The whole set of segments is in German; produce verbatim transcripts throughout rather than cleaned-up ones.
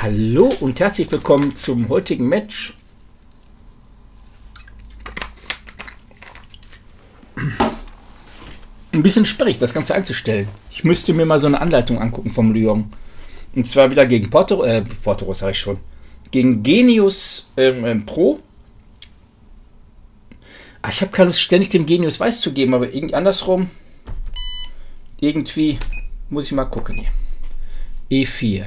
Hallo und herzlich willkommen zum heutigen Match. Ein bisschen sperrig, das Ganze einzustellen. Ich müsste mir mal so eine Anleitung angucken vom Lyon. Und zwar wieder gegen Porto, äh, Porto, sag ich schon. Gegen Genius ähm, ähm, Pro. Ach, ich habe keine Lust, ständig dem Genius Weiß zu geben, aber irgendwie andersrum. Irgendwie muss ich mal gucken hier. E vier.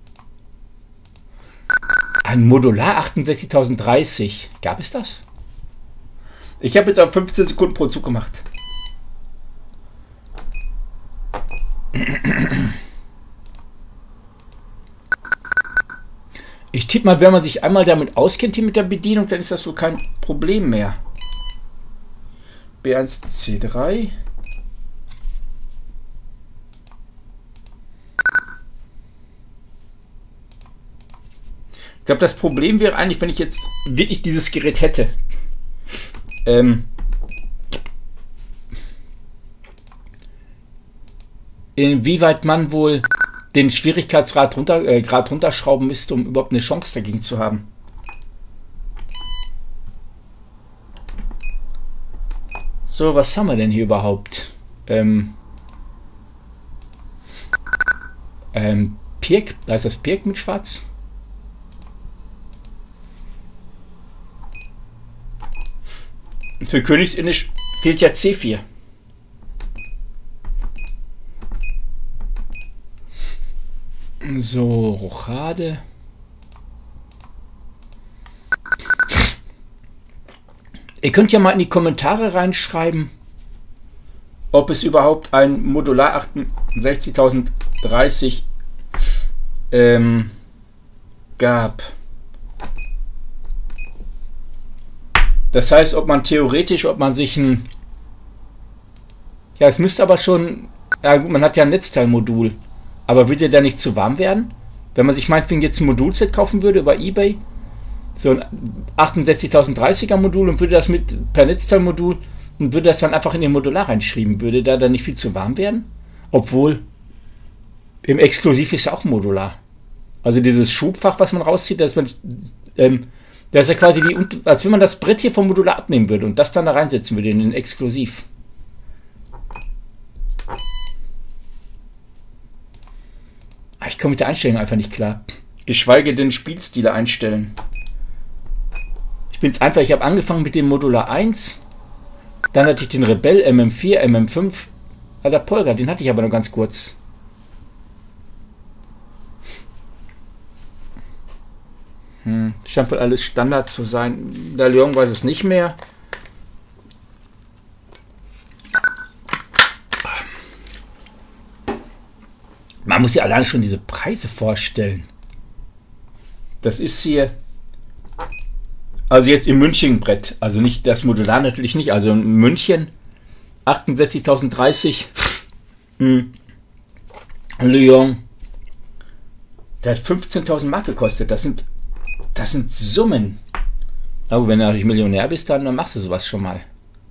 Ein Modular achtundsechzigtausenddreißig. Gab es das? Ich habe jetzt auf fünfzehn Sekunden pro Zug gemacht. Ich tippe mal, wenn man sich einmal damit auskennt hier mit der Bedienung, dann ist das so kein Problem mehr. B eins C drei. Ich glaube, das Problem wäre eigentlich, wenn ich jetzt wirklich dieses Gerät hätte. Ähm, inwieweit man wohl den Schwierigkeitsgrad runter, äh, Grad runterschrauben müsste, um überhaupt eine Chance dagegen zu haben. So, was haben wir denn hier überhaupt? Ähm, ähm, Pirk, da ist das Pirk mit Schwarz. Für Königsindisch fehlt ja C vier. So, Rochade. Ihr könnt ja mal in die Kommentare reinschreiben, ob es überhaupt ein Modular achtundsechzigtausenddreißig ähm, gab. Das heißt, ob man theoretisch, ob man sich ein... Ja, es müsste aber schon... Ja gut, man hat ja ein Netzteilmodul. Aber würde der nicht zu warm werden? Wenn man sich meinetwegen jetzt ein Modulset kaufen würde über eBay, so ein achtundsechzigtausenddreißiger Modul und würde das mit per Netzteilmodul und würde das dann einfach in den Modular reinschreiben, würde da dann nicht viel zu warm werden? Obwohl, im Exklusiv ist ja auch ein Modular. Also dieses Schubfach, was man rauszieht, dass man... Ähm, das ist ja quasi die, als wenn man das Brett hier vom Modular abnehmen würde und das dann da reinsetzen würde in den Exklusiv. Aber ich komme mit der Einstellung einfach nicht klar. Geschweige denn Spielstile einstellen. Ich bin jetzt einfach, ich habe angefangen mit dem Modular eins, dann hatte ich den Rebell M M vier, M M fünf, Alter Polga, den hatte ich aber nur ganz kurz. Hm, scheint wohl alles Standard zu sein. Der Lyon weiß es nicht mehr. Man muss sich alleine schon diese Preise vorstellen. Das ist hier... Also jetzt im München-Brett. Also nicht das Modular natürlich nicht. Also in München achtundsechzigtausenddreißig hm, Lyon. Der hat fünfzehntausend Mark gekostet. Das sind... Das sind Summen. Aber wenn du natürlich Millionär bist, dann, dann machst du sowas schon mal.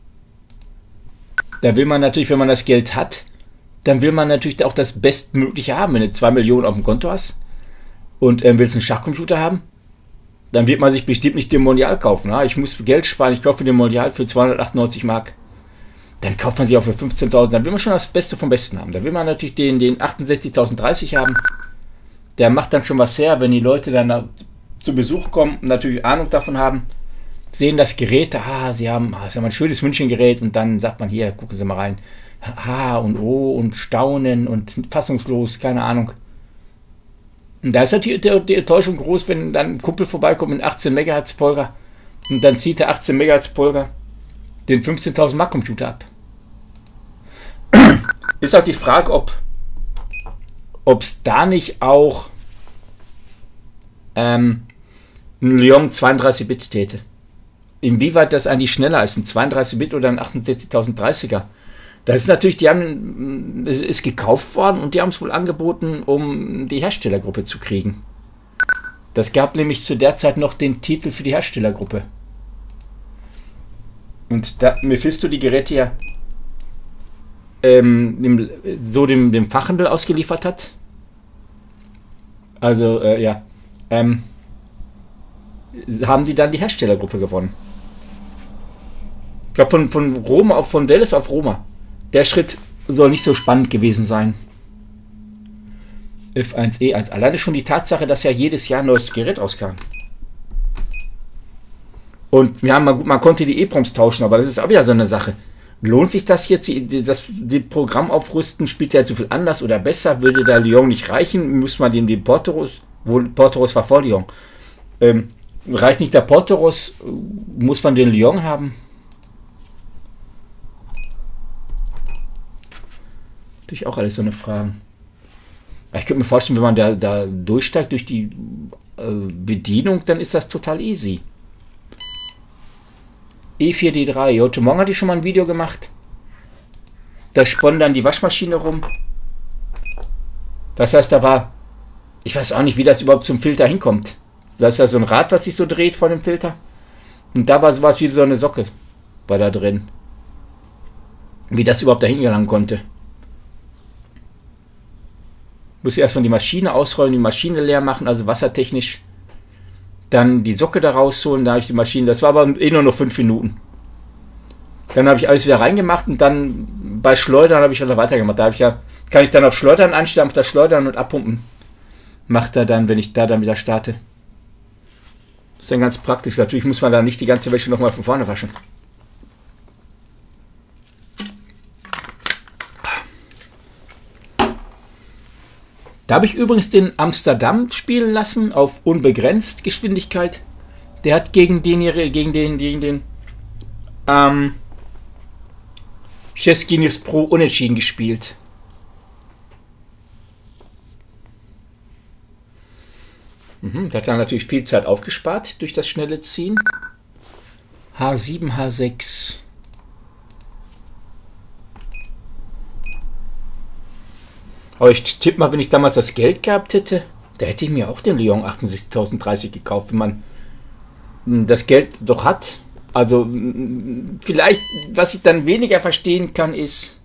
Da will man natürlich, wenn man das Geld hat, dann will man natürlich auch das Bestmögliche haben. Wenn du zwei Millionen auf dem Konto hast und ähm, willst einen Schachcomputer haben, dann wird man sich bestimmt nicht den Mondial kaufen. Ja? Ich muss Geld sparen, ich kaufe den Mondial für zweihundertachtundneunzig Mark. Dann kauft man sich auch für fünfzehntausend. Dann will man schon das Beste vom Besten haben. Da will man natürlich den, den achtundsechzigtausenddreißig haben. Der macht dann schon was her, wenn die Leute dann da zu Besuch kommen und natürlich Ahnung davon haben, sehen das Gerät, ah, sie haben, ah, das ist ja ein schönes München-Gerät und dann sagt man, hier, gucken Sie mal rein, ah und oh und staunen und fassungslos, keine Ahnung. Und da ist natürlich die, die Enttäuschung groß, wenn dann ein Kumpel vorbeikommt mit achtzehn Megahertz Polga und dann zieht der achtzehn Megahertz Polga den fünfzehntausend Mark Computer ab. Ist auch die Frage, ob es da nicht auch ähm, ein Lyon zweiunddreißig Bit täte. Inwieweit das eigentlich schneller ist, ein zweiunddreißig Bit oder ein achtundsechzigtausenddreißiger. Das ist natürlich, die haben, es ist gekauft worden und die haben es wohl angeboten, um die Herstellergruppe zu kriegen. Das gab nämlich zu der Zeit noch den Titel für die Herstellergruppe. Und da Mephisto die Geräte ja ähm, dem, so dem, dem Fachhandel ausgeliefert hat. Also, äh, ja. ähm, haben die dann die Herstellergruppe gewonnen. Ich glaube, von, von Roma auf von Dallas auf Roma. Der Schritt soll nicht so spannend gewesen sein. F eins E eins. Alleine schon die Tatsache, dass ja jedes Jahr ein neues Gerät rauskam. Und ja, man, man konnte die E-Proms tauschen, aber das ist auch wieder so eine Sache. Lohnt sich das jetzt, die, das die Programm aufrüsten? Spielt der zu viel anders oder besser? Würde der Lyon nicht reichen? Muss man dem den Porteros, wo Porteros war vor Lyon. Ähm, reicht nicht der Porteros? Muss man den Lyon haben? Natürlich auch alles so eine Frage. Ich könnte mir vorstellen, wenn man da, da durchsteigt durch die äh, Bedienung, dann ist das total easy. E vier D drei. Heute Morgen hatte ich schon mal ein Video gemacht. Da spann dann die Waschmaschine rum. Das heißt, da war... Ich weiß auch nicht, wie das überhaupt zum Filter hinkommt. Da ist ja so ein Rad, was sich so dreht vor dem Filter. Und da war sowas wie so eine Socke. War da drin. Wie das überhaupt dahin gelangen konnte. Muss erstmal die Maschine ausrollen, die Maschine leer machen, also wassertechnisch. Dann die Socke da rausholen, da habe ich die Maschine, das war aber eh nur noch fünf Minuten. Dann habe ich alles wieder reingemacht und dann bei Schleudern habe ich wieder weitergemacht. Da habe ich ja, kann ich dann auf Schleudern einstellen, auf das Schleudern und abpumpen. Macht er dann, wenn ich da dann wieder starte. Das ist dann ganz praktisch. Natürlich muss man da nicht die ganze Wäsche nochmal von vorne waschen. Da habe ich übrigens den Amsterdam spielen lassen auf unbegrenzt Geschwindigkeit. Der hat gegen den gegen den gegen den ähm, Chess Genius Pro unentschieden gespielt. Mhm, der hat dann natürlich viel Zeit aufgespart durch das schnelle Ziehen. H sieben, H sechs. Aber ich tippe mal, wenn ich damals das Geld gehabt hätte, da hätte ich mir auch den Lyon achtundsechzigtausenddreißig gekauft, wenn man das Geld doch hat. Also vielleicht, was ich dann weniger verstehen kann, ist,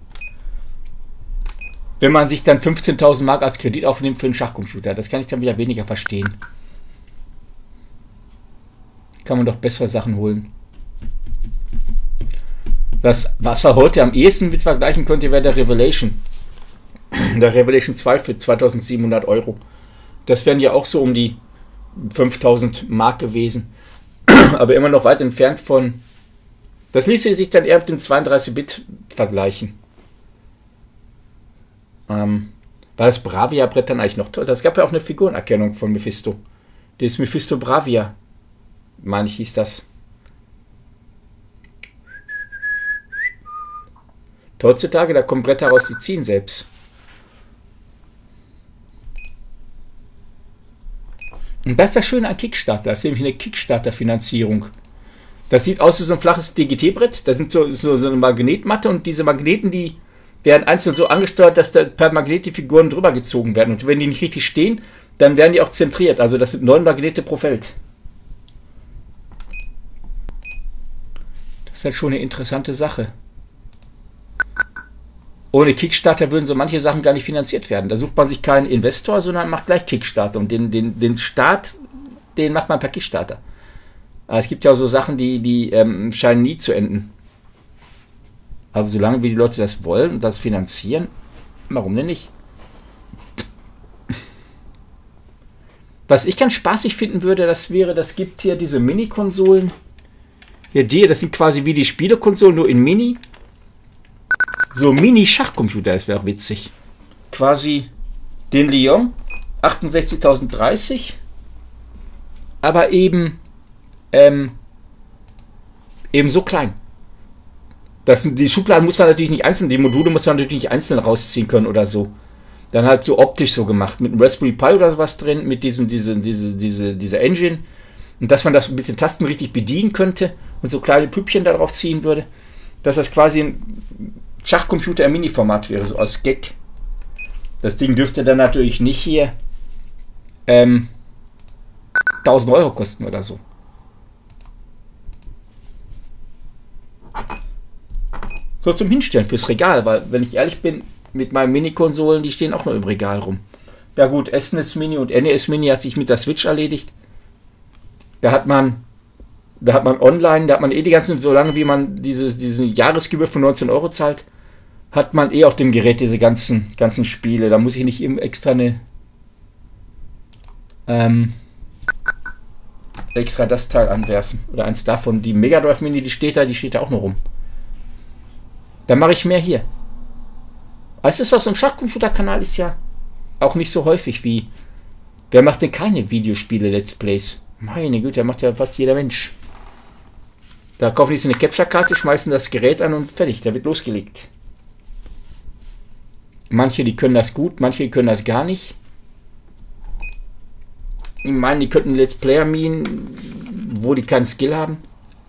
wenn man sich dann fünfzehntausend Mark als Kredit aufnimmt für einen Schachcomputer. Das kann ich dann wieder weniger verstehen. Kann man doch bessere Sachen holen. Das, was wir heute am ehesten mit vergleichen könnte, wäre der Revelation. Der Revelation zwei für zweitausendsiebenhundert Euro. Das wären ja auch so um die fünftausend Mark gewesen. Aber immer noch weit entfernt von... Das ließe sich dann eher mit dem zweiunddreißig Bit vergleichen. Ähm, war das Bravia-Brett dann eigentlich noch toll? Das gab ja auch eine Figurenerkennung von Mephisto. Das Mephisto Bravia, meine ich, hieß das. Heutzutage, da kommen Bretter raus, die ziehen selbst. Und das ist das Schöne an Kickstarter. Das ist nämlich eine Kickstarter-Finanzierung. Das sieht aus wie so ein flaches D G T-Brett. Da sind so, so, so eine Magnetmatte und diese Magneten, die werden einzeln so angesteuert, dass da per Magnet die Figuren drüber gezogen werden. Und wenn die nicht richtig stehen, dann werden die auch zentriert. Also das sind neun Magnete pro Feld. Das ist halt schon eine interessante Sache. Ohne Kickstarter würden so manche Sachen gar nicht finanziert werden. Da sucht man sich keinen Investor, sondern macht gleich Kickstarter. Und den, den, den Start, den macht man per Kickstarter. Aber es gibt ja auch so Sachen, die, die ähm, scheinen nie zu enden. Aber solange wie die Leute das wollen und das finanzieren, warum denn nicht? Was ich ganz spaßig finden würde, das wäre, das gibt hier diese Mini-Konsolen. Hier die, das sind quasi wie die Spielekonsolen, nur in Mini. So Mini-Schachcomputer, das wäre auch witzig. Quasi den Lyon achtundsechzigtausenddreißig, aber eben ähm, eben so klein. Das, die Schubladen muss man natürlich nicht einzeln, die Module muss man natürlich nicht einzeln rausziehen können oder so. Dann halt so optisch so gemacht, mit einem Raspberry Pi oder sowas drin, mit diesem, diese, diese, diese, diese Engine. Und dass man das mit den Tasten richtig bedienen könnte und so kleine Püppchen darauf ziehen würde, dass das quasi ein Schachcomputer im Mini-Format wäre, so als Gag. Das Ding dürfte dann natürlich nicht hier ähm, tausend Euro kosten oder so. So zum Hinstellen fürs Regal, weil, wenn ich ehrlich bin, mit meinen Mini-Konsolen, die stehen auch nur im Regal rum. Ja gut, S N E S Mini und N E S Mini hat sich mit der Switch erledigt. Da hat man, da hat man online, da hat man eh die ganzen, solange wie man diese, diese Jahresgebühr von neunzehn Euro zahlt, hat man eh auf dem Gerät diese ganzen, ganzen Spiele. Da muss ich nicht eben extra eine ähm, extra das Teil anwerfen. Oder eins davon. Die Mega Drive Mini, die steht da, die steht da auch noch rum. Dann mache ich mehr hier. Es ist aus dem Schachcomputerkanal ist ja auch nicht so häufig wie. Wer macht denn keine Videospiele, Let's Plays? Meine Güte, macht ja fast jeder Mensch. Da kaufen die sich eine Capture-Karte, schmeißen das Gerät an und fertig, da wird losgelegt. Manche, die können das gut, manche, die können das gar nicht. Ich meine, die könnten Let's Player mimen, wo die keinen Skill haben.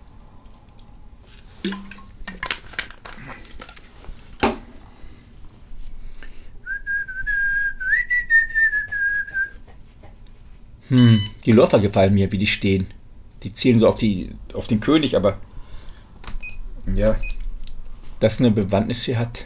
Hm, die Läufer gefallen mir, wie die stehen. Die zielen so auf, die, auf den König, aber ja, dass eine Bewandtnis hier hat.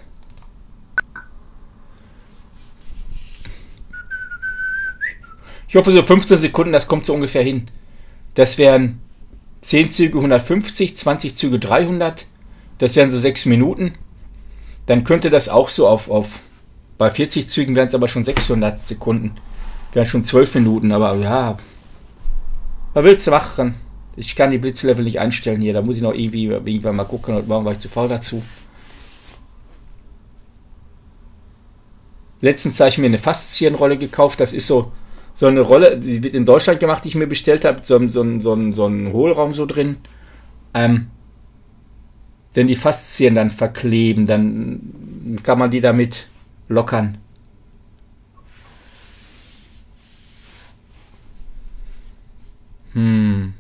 Ich hoffe, so fünfzehn Sekunden, das kommt so ungefähr hin. Das wären zehn Züge hundertfünfzig, zwanzig Züge dreihundert. Das wären so sechs Minuten. Dann könnte das auch so auf, auf bei vierzig Zügen wären es aber schon sechshundert Sekunden. Wären schon zwölf Minuten, aber ja. Was willst du machen? Ich kann die Blitzlevel nicht einstellen hier. Da muss ich noch irgendwie irgendwann mal gucken. Und morgen war ich zu faul dazu. Letztens habe ich mir eine Faszienrolle gekauft. Das ist so, so eine Rolle, die wird in Deutschland gemacht, die ich mir bestellt habe. So, so, so, so ein Hohlraum so drin. Ähm, denn die Faszien dann verkleben. Dann kann man die damit lockern. Hm.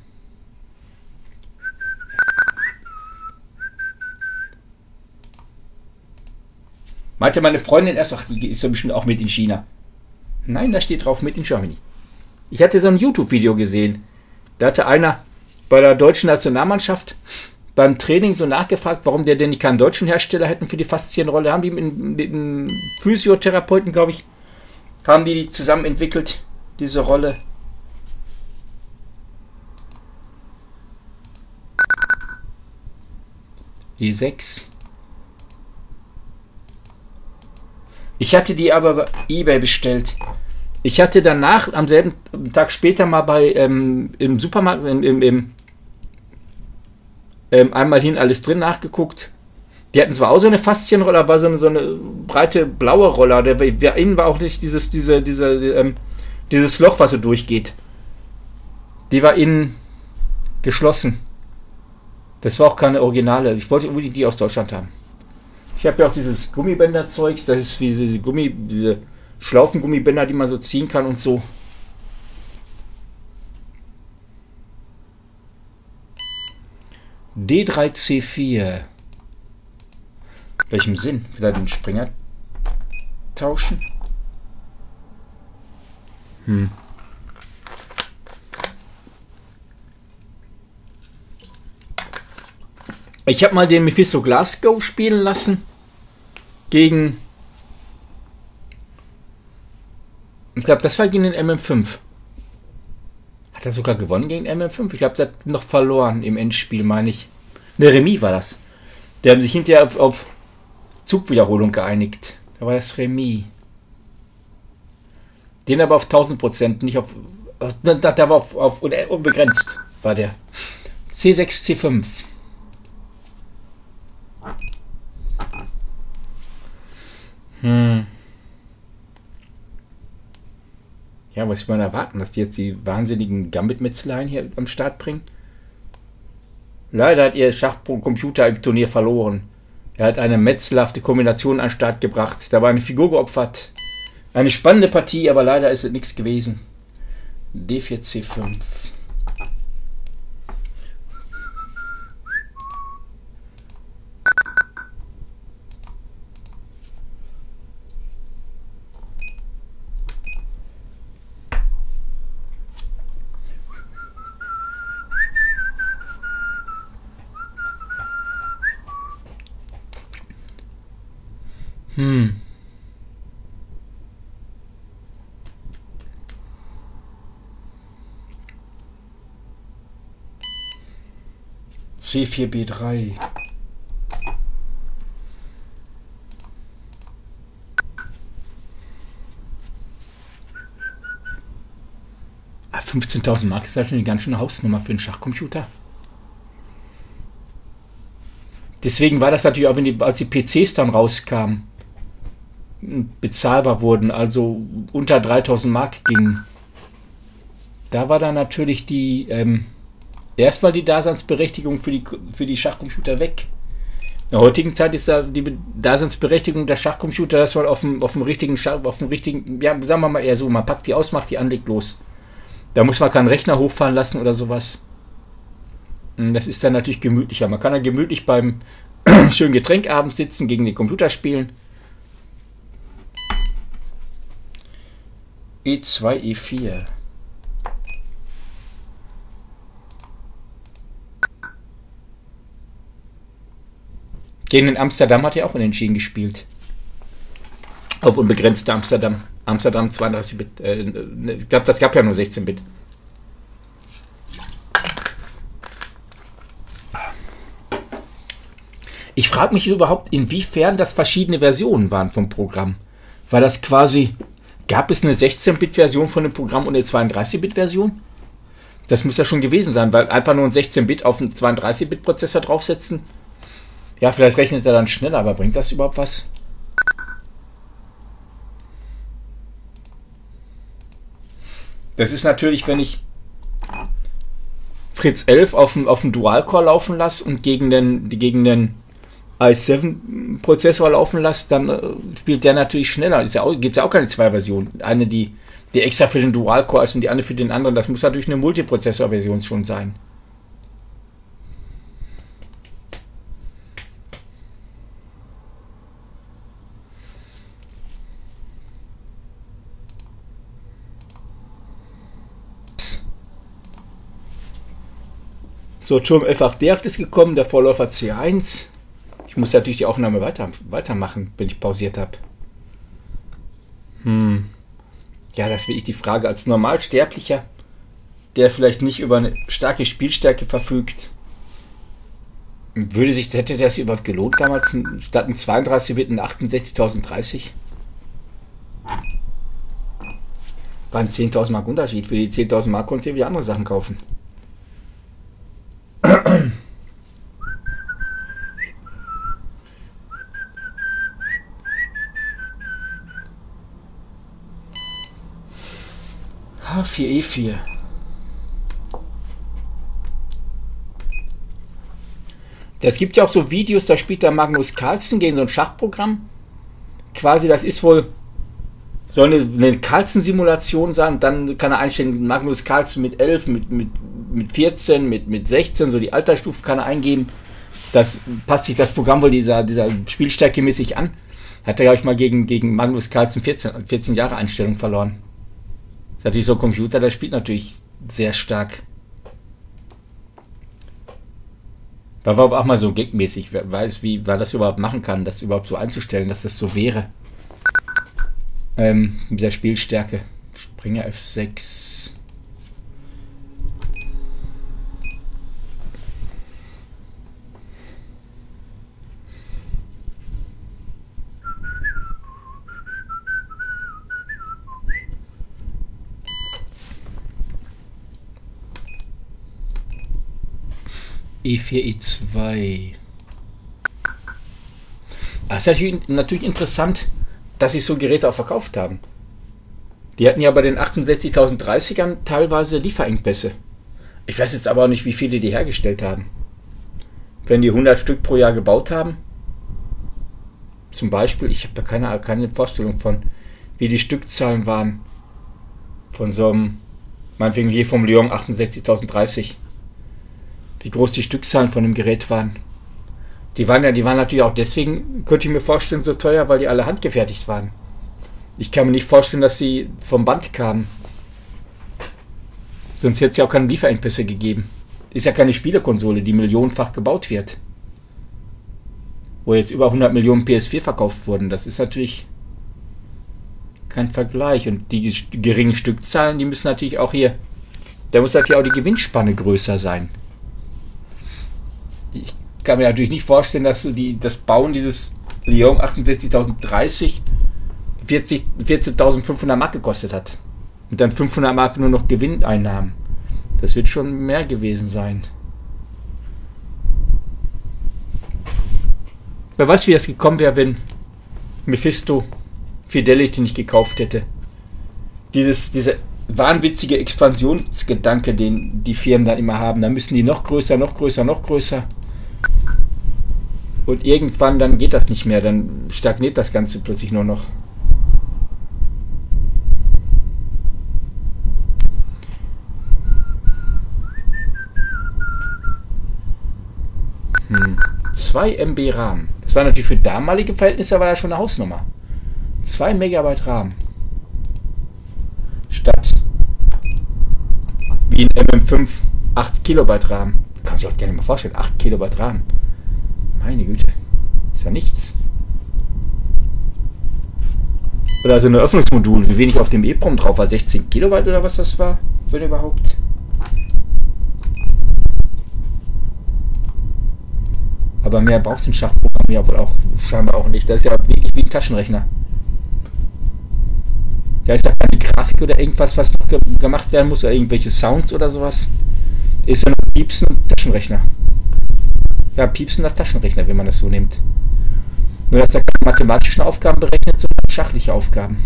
Meinte meine Freundin erst, ach, die ist so bestimmt auch mit in China. Nein, da steht drauf mit in Germany. Ich hatte so ein YouTube-Video gesehen. Da hatte einer bei der deutschen Nationalmannschaft beim Training so nachgefragt, warum der denn keinen deutschen Hersteller hätten für die Faszienrolle. Haben die mit, mit einem Physiotherapeuten, glaube ich, haben die, die zusammen entwickelt, diese Rolle. E sechs. Ich hatte die aber bei eBay bestellt. Ich hatte danach am selben Tag später mal bei ähm, im Supermarkt im, im, im ähm, einmal hin alles drin nachgeguckt. Die hatten zwar auch so eine Faszienrolle, aber so eine, so eine breite blaue Rolle. Der, der innen war auch nicht dieses diese diese ähm, dieses Loch, was so durchgeht. Die war innen geschlossen. Das war auch keine Originale. Ich wollte unbedingt die aus Deutschland haben. Ich habe ja auch dieses Gummibänder-Zeugs. Das ist wie diese Gummi, diese Schlaufengummibänder, die man so ziehen kann und so. D drei C vier. Welchem Sinn? Vielleicht den Springer tauschen? Hm. Ich habe mal den Mephisto Glasgow spielen lassen gegen, ich glaube, das war gegen den M M fünf. Hat er sogar gewonnen gegen M M fünf? Ich glaube, der hat noch verloren im Endspiel, meine ich. Ne, Remis war das. Die haben sich hinterher auf, auf Zugwiederholung geeinigt. Da war das Remis. Den aber auf tausend Prozent, nicht auf, da, da war auf, auf unbegrenzt, war der. C sechs, C fünf. Hm. Ja, was will man erwarten, dass die jetzt die wahnsinnigen Gambit-Metzeleien hier am Start bringen? Leider hat ihr Schachcomputer im Turnier verloren. Er hat eine metzelhafte Kombination an den Start gebracht. Da war eine Figur geopfert. Eine spannende Partie, aber leider ist es nichts gewesen. D vier, C fünf. Hm. C vier B drei. Ah, fünfzehntausend Mark ist halt eine ganz schöne Hausnummer für einen Schachcomputer. Deswegen war das natürlich auch, wenn die, als die P Cs dann rauskamen, bezahlbar wurden, also unter dreitausend Mark gingen. Da war dann natürlich die, ähm, erstmal die Daseinsberechtigung für die, für die Schachcomputer weg. In der heutigen Zeit ist da die Daseinsberechtigung der Schachcomputer, dass man auf dem, auf dem richtigen Schach, auf dem richtigen, ja, sagen wir mal eher so, man packt die aus, macht die an, legt los. Da muss man keinen Rechner hochfahren lassen oder sowas. Das ist dann natürlich gemütlicher. Man kann dann gemütlich beim schönen Getränk abends sitzen, gegen den Computer spielen. E zwei, E vier. Gegen den Amsterdam hat er auch unentschieden gespielt. Auf unbegrenzte Amsterdam. Amsterdam zweiunddreißig Bit. Äh, ich glaube, das gab ja nur sechzehn Bit. Ich frage mich überhaupt, inwiefern das verschiedene Versionen waren vom Programm. War das quasi, gab es eine sechzehn Bit Version von dem Programm und eine zweiunddreißig Bit Version? Das muss ja schon gewesen sein, weil einfach nur ein sechzehn Bit auf einen zweiunddreißig Bit Prozessor draufsetzen. Ja, vielleicht rechnet er dann schneller, aber bringt das überhaupt was? Das ist natürlich, wenn ich Fritz elf auf dem, auf dem Dual-Core laufen lasse und gegen den, gegen den i sieben Prozessor laufen lasse, dann äh, spielt der natürlich schneller. Es ja gibt ja auch keine zwei Versionen. Eine, die, die extra für den Dual-Core ist und die andere für den anderen. Das muss natürlich eine Multiprozessor-Version schon sein. So, Turm F acht D acht ist gekommen, der Vorläufer C eins. Ich muss natürlich die Aufnahme weiter, weitermachen, wenn ich pausiert habe. Hm. Ja, das ist wirklich die Frage. Als Normalsterblicher, der vielleicht nicht über eine starke Spielstärke verfügt, würde sich, hätte das überhaupt gelohnt damals, statt ein zweiunddreißig Bit ein achtundsechzigtausenddreißig? War ein zehntausend Mark Unterschied. Für die zehntausend Mark konntest du wieder andere Sachen kaufen. H vier E vier. Es gibt ja auch so Videos, da spielt der Magnus Carlsen gegen so ein Schachprogramm. Quasi, das ist wohl, soll eine, eine Carlsen-Simulation sein. Dann kann er einstellen, Magnus Carlsen mit elf, mit, mit, mit vierzehn, mit, mit sechzehn, so die Altersstufe kann er eingeben. Das passt sich das Programm wohl dieser, dieser Spielstärke mäßig an. Hat er, glaube ich, mal gegen, gegen Magnus Carlsen vierzehn, vierzehn Jahre Einstellung verloren. Das ist natürlich so ein Computer, der spielt natürlich sehr stark. War aber auch mal so gagmäßig. Wer weiß, wie man das überhaupt machen kann, das überhaupt so einzustellen, dass das so wäre. Ähm, mit der Spielstärke. Springer F sechs. E vier, E zwei. Es ist natürlich interessant, dass sich so Geräte auch verkauft haben. Die hatten ja bei den achtundsechzigtausenddreißigern teilweise Lieferengpässe. Ich weiß jetzt aber auch nicht, wie viele die hergestellt haben. Wenn die hundert Stück pro Jahr gebaut haben, zum Beispiel, ich habe da keine, keine Vorstellung von, wie die Stückzahlen waren von so einem, meinetwegen hier vom Lyon achtundsechzigtausenddreißig. Wie groß die Stückzahlen von dem Gerät waren. Die waren ja, die waren natürlich auch deswegen, könnte ich mir vorstellen, so teuer, weil die alle handgefertigt waren. Ich kann mir nicht vorstellen, dass sie vom Band kamen. Sonst hätte es ja auch keine Lieferengpässe gegeben. Ist ja keine Spielekonsole, die millionenfach gebaut wird. Wo jetzt über hundert Millionen P S vier verkauft wurden. Das ist natürlich kein Vergleich. Und die geringen Stückzahlen, die müssen natürlich auch hier, da muss natürlich auch die Gewinnspanne größer sein. kann mir natürlich nicht vorstellen, dass die, das Bauen dieses Lyon achtundsechzigtausenddreißig vierzehntausendfünfhundert Mark gekostet hat. Und dann fünfhundert Mark nur noch Gewinneinnahmen. Das wird schon mehr gewesen sein. Wer weiß, wie das gekommen wäre, wenn Mephisto Fidelity nicht gekauft hätte. Dieses, dieser wahnwitzige Expansionsgedanke, den die Firmen dann immer haben. Da müssen die noch größer, noch größer, noch größer. Und irgendwann dann geht das nicht mehr. Dann stagniert das Ganze plötzlich nur noch. Hm. zwei Megabyte RAM. Das war natürlich für damalige Verhältnisse, war ja schon eine Hausnummer. zwei Megabyte RAM. Statt wie ein M M fünf acht Kilobyte RAM. Kann man sich auch gerne mal vorstellen. acht Kilobyte RAM. Meine Güte. Ist ja nichts. Oder so ein Öffnungsmodul. Wie wenig auf dem EEPROM drauf war? sechzehn Kilobyte oder was das war? Wenn überhaupt. Aber mehr brauchst du ein Schachprogramm ja wohl auch scheinbar auch nicht. Das ist ja wirklich wie ein Taschenrechner. Da ist ja keine Grafik oder irgendwas, was noch ge gemacht werden muss, oder irgendwelche Sounds oder sowas. Ist ja nur Piepsen und Taschenrechner. Ja, Piepsen nach Taschenrechner, wenn man das so nimmt. Nur, dass er keine mathematischen Aufgaben berechnet, sondern schachliche Aufgaben.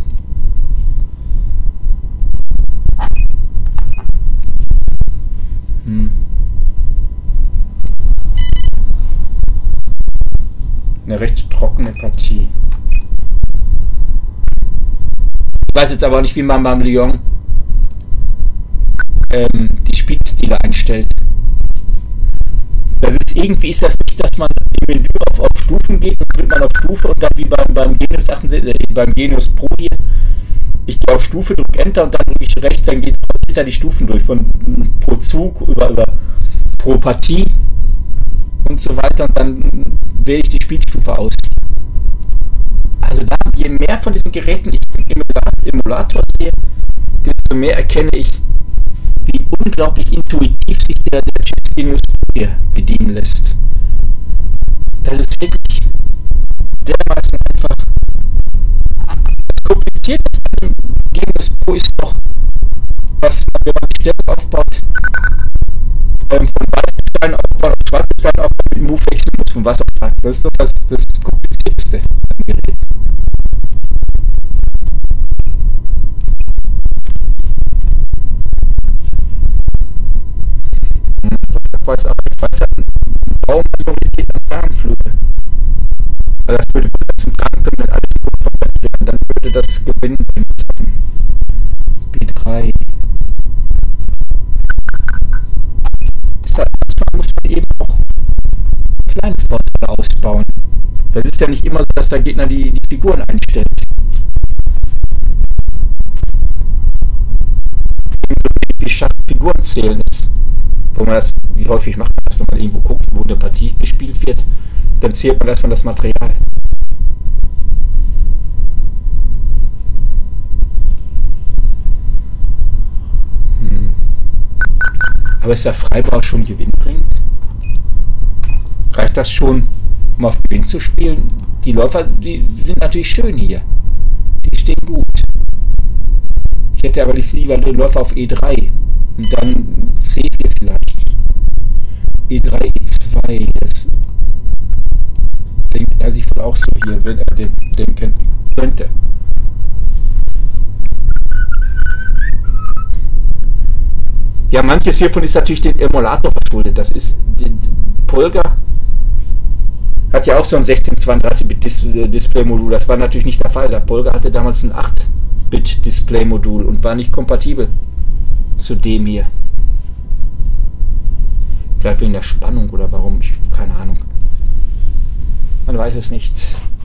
Hm. Eine recht trockene Partie. Ich weiß jetzt aber auch nicht, wie man beim Lyon ähm, die Spielstile einstellt. Das ist, irgendwie ist das nicht, dass man im Menü auf, auf Stufen geht, und drückt man auf Stufe und dann wie beim, beim Genius achtundsechzig, äh, beim Genius Pro hier, ich gehe auf Stufe, drücke Enter und dann drücke ich rechts, dann geht er die Stufen durch, von pro Zug über, über pro Partie und so weiter, und dann wähle ich die Spielstufe aus. Also da, je mehr von diesen Geräten ich im Emulator sehe, desto mehr erkenne ich, wie unglaublich intuitiv sich der, der Chess Genius hier bedienen lässt. Das ist wirklich dermaßen einfach. Das Komplizierteste im Genius Pro ist noch, was, wenn man die Stelle aufbaut, ähm, von weißen Steinen aufbauen auf schwarze Steine aufbauen, mit dem Move wechseln muss, von was auf was. Das ist doch das, das Komplizierteste am Gerät. Ich weiß aber, ich weiß ja, Baumajorität am Darmflügel. Also das würde zum Tragen können, wenn alle Figuren verwendet werden, dann würde das gewinnen. B drei. Ist da, manchmal muss man eben auch kleine Vorteile ausbauen. Das ist ja nicht immer so, dass der Gegner die, die Figuren einstellt. Wie Schach Figuren zählen ist. Wo man das, wie häufig macht man das, wenn man irgendwo guckt, wo eine Partie gespielt wird, dann zählt man erstmal das Material. Hm. Aber ist der Freibau schon gewinnbringend? Reicht das schon, um auf Gewinn zu spielen? Die Läufer, die sind natürlich schön hier. Die stehen gut. Ich hätte aber lieber den Läufer auf E drei und dann C vier vielleicht. E drei, E zwei, das denkt er sich wohl auch so hier, wenn er den denken könnte. Ja, manches hiervon ist natürlich dem Emulator verschuldet. Das ist, den Polgar hat ja auch so ein sechzehnhundertzweiunddreißig Bit Dis Display-Modul. Das war natürlich nicht der Fall. Der Polgar hatte damals ein acht Bit Display-Modul und war nicht kompatibel zu dem hier. Vielleicht wegen der Spannung oder warum, ich keine Ahnung. Man weiß es nicht.